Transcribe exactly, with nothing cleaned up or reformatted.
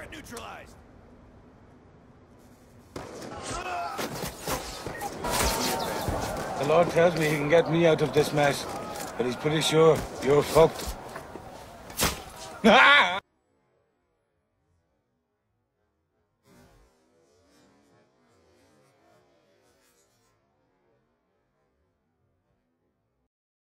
Threat neutralized. The Lord tells me he can get me out of this mess, but he's pretty sure you're fucked.